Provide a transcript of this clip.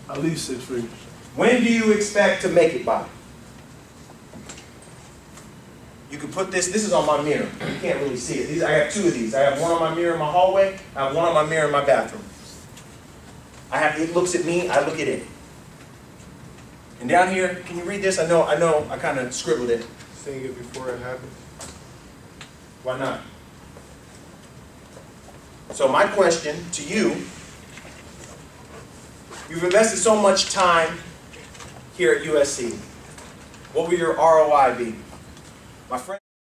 At least 6 figures. When do you expect to make it by? You can put this is on my mirror. You can't really see it. I have 2 of these. I have one on my mirror in my hallway. I have one on my mirror in my bathroom. It looks at me, I look at it. And down here, can you read this? I know, I kind of scribbled it. Seeing it before it happens. Why not? So my question to you, you've invested so much time here at USC. What will your ROI be? My friend.